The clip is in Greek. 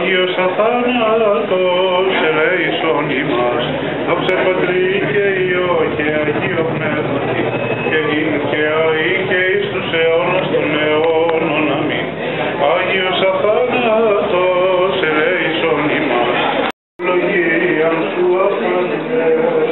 Άγιος αθάνατος, ελέησον ημάς, δόξα Πατρί και Υιό και Αγίο Πνεύματι, και νυν και αεί και εις τους αιώνας των αιώνων. Αμήν. Άγιος αθάνατος, ελέησον ημάς, ευλογίαν σου αφάντε.